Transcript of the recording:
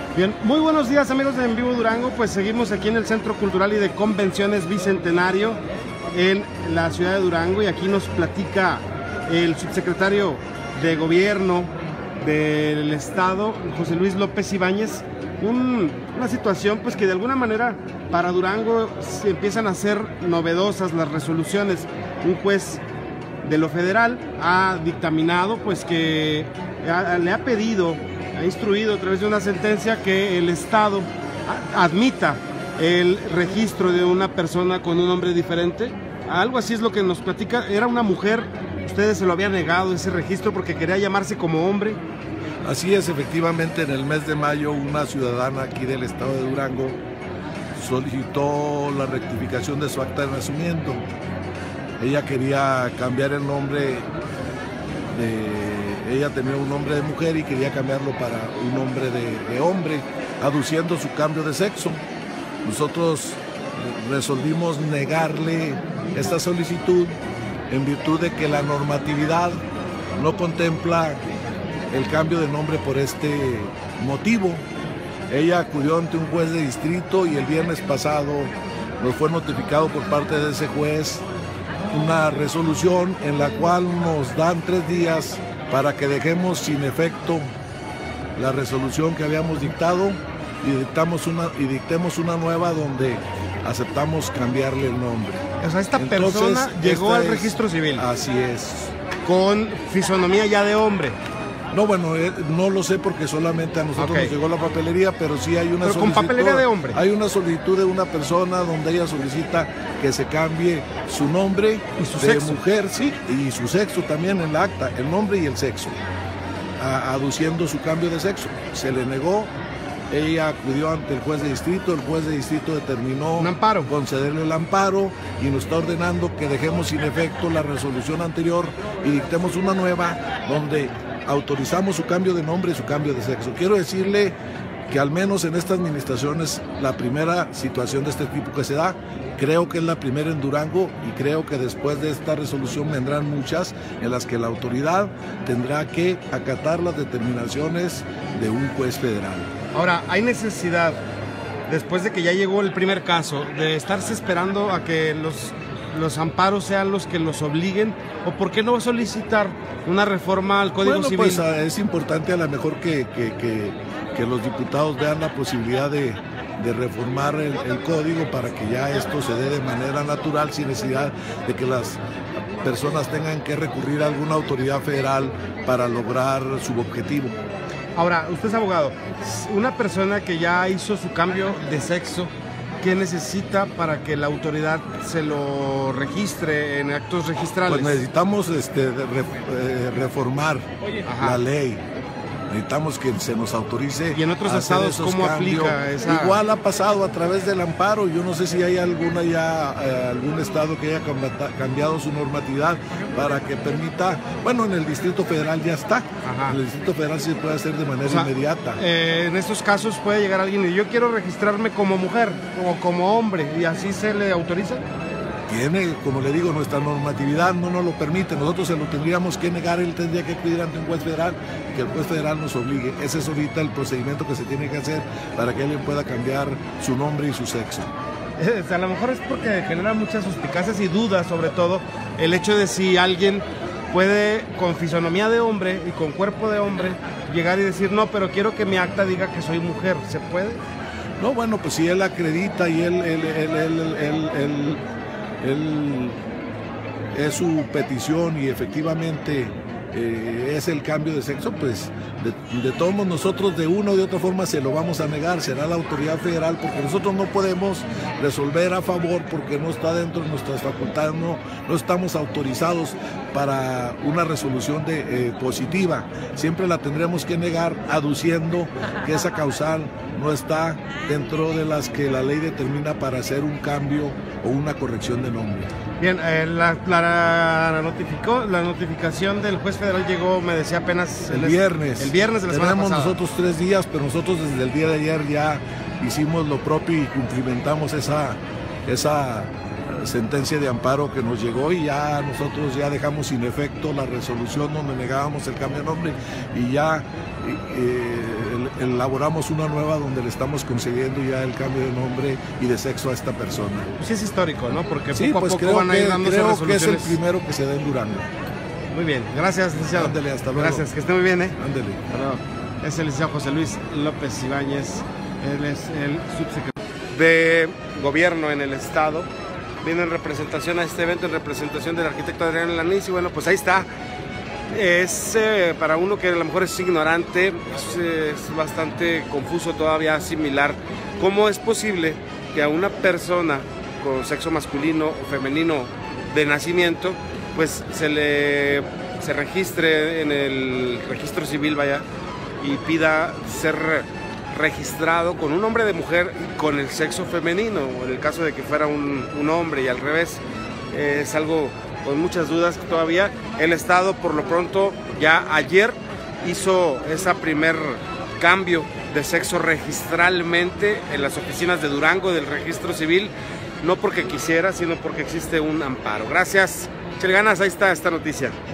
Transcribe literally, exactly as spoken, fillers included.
Bien, muy buenos días amigos de En Vivo Durango, pues seguimos aquí en el Centro Cultural y de Convenciones Bicentenario en la ciudad de Durango y aquí nos platica el subsecretario de Gobierno del Estado, José Luis López Ibáñez, un, una situación pues que de alguna manera para Durango se empiezan a ser novedosas las resoluciones. Un juez de lo federal ha dictaminado pues que ha, le ha pedido, ha instruido a través de una sentencia que el Estado admita el registro de una persona con un nombre diferente. Algo así es lo que nos platica. Era una mujer, ustedes se lo habían negado ese registro porque quería llamarse como hombre. Así es, efectivamente, en el mes de mayo una ciudadana aquí del estado de Durango solicitó la rectificación de su acta de nacimiento. Ella quería cambiar el nombre de... Ella tenía un nombre de mujer y quería cambiarlo para un nombre de, de hombre, aduciendo su cambio de sexo. Nosotros resolvimos negarle esta solicitud en virtud de que la normatividad no contempla el cambio de nombre por este motivo. Ella acudió ante un juez de distrito y el viernes pasado nos fue notificado por parte de ese juez una resolución en la cual nos dan tres días para que dejemos sin efecto la resolución que habíamos dictado y, dictamos una, y dictemos una nueva donde aceptamos cambiarle el nombre. O sea, esta Entonces, persona llegó al es, registro civil. Así es. Con fisonomía ya de hombre. No, bueno, eh, no lo sé porque solamente a nosotros okay. nos llegó la papelería, pero sí hay una pero solicitud. Con papelería de hombre. Hay una solicitud de una persona donde ella solicita que se cambie su nombre y su de sexo. mujer, sí, y su sexo también en la acta, el nombre y el sexo, a, aduciendo su cambio de sexo. Se le negó. Ella acudió ante el juez de distrito, el juez de distrito determinó un amparo. concederle el amparo y nos está ordenando que dejemos sin efecto la resolución anterior y dictemos una nueva donde autorizamos su cambio de nombre y su cambio de sexo. Quiero decirle que al menos en esta administración es la primera situación de este tipo que se da. Creo que es la primera en Durango y creo que después de esta resolución vendrán muchas en las que la autoridad tendrá que acatar las determinaciones de un juez federal. Ahora, hay necesidad, después de que ya llegó el primer caso, de estarse esperando a que los, los amparos sean los que los obliguen, o por qué no solicitar una reforma al Código bueno, Civil. Pues es importante a lo mejor que, que, que, que los diputados vean la posibilidad de, de reformar el, el código para que ya esto se dé de manera natural sin necesidad de que las personas tengan que recurrir a alguna autoridad federal para lograr su objetivo. Ahora, usted es abogado, una persona que ya hizo su cambio de sexo, ¿qué necesita para que la autoridad se lo registre en actos registrales? Pues necesitamos este, re, eh, reformar Ajá. la ley. Necesitamos que se nos autorice. ¿Y en otros estados cómo cambios. aplica esa? Igual ha pasado a través del amparo. Yo no sé si hay alguna ya eh, algún estado que haya cambiado su normatividad para que permita. Bueno, en el Distrito Federal ya está. Ajá. En el Distrito Federal sí se puede hacer de manera o sea, inmediata. Eh, en estos casos puede llegar alguien y yo quiero registrarme como mujer o como hombre y así se le autoriza. Tiene, como le digo, nuestra normatividad no nos lo permite, nosotros se lo tendríamos que negar, él tendría que acudir ante un juez federal y que el juez federal nos obligue. Ese es ahorita el procedimiento que se tiene que hacer para que alguien pueda cambiar su nombre y su sexo. Eh, a lo mejor es porque genera muchas suspicacias y dudas, sobre todo el hecho de si alguien puede con fisonomía de hombre y con cuerpo de hombre llegar y decir, no, pero quiero que mi acta diga que soy mujer, ¿se puede? No, bueno, pues si él acredita y él, él, él, él, él, él, él Él, es su petición y efectivamente eh, es el cambio de sexo, pues de, de todos nosotros de una o de otra forma se lo vamos a negar, será la autoridad federal porque nosotros no podemos resolver a favor porque no está dentro de nuestras facultades, no, no estamos autorizados para una resolución de, eh, positiva, siempre la tendremos que negar aduciendo que esa causal no está dentro de las que la ley determina para hacer un cambio o una corrección de nombre. Bien, eh, la, la, la, notificó, la notificación del juez federal llegó, me decía apenas el viernes. El viernes de la semana pasada. Tenemos nosotros tres días, pero nosotros desde el día de ayer ya hicimos lo propio y cumplimentamos esa, esa sentencia de amparo que nos llegó y ya nosotros ya dejamos sin efecto la resolución donde negábamos el cambio de nombre y ya eh, elaboramos una nueva donde le estamos concediendo ya el cambio de nombre y de sexo a esta persona. Sí, es histórico, ¿no? Porque sí, poco pues a poco creo van a ir que, dándose creo resoluciones. que es el primero que se da en Durango. Muy bien, gracias, licenciado. Ándele, hasta luego. Gracias, que esté muy bien, ¿eh? Ándele. Hasta luego. Es el licenciado José Luis López Ibáñez, él es el subsecretario de Gobierno en el Estado. Viene en representación a este evento, en representación del arquitecto Adrián Lanís, y bueno, pues ahí está. Es eh, para uno que a lo mejor es ignorante, es, es bastante confuso todavía asimilar cómo es posible que a una persona con sexo masculino o femenino de nacimiento, pues se le se registre en el registro civil, vaya, y pida ser registrado con un nombre de mujer y con el sexo femenino, o en el caso de que fuera un, un hombre y al revés. Eh, es algo con muchas dudas todavía. El Estado por lo pronto ya ayer hizo ese primer cambio de sexo registralmente en las oficinas de Durango del registro civil, no porque quisiera, sino porque existe un amparo. Gracias, Chelganas, ahí está esta noticia.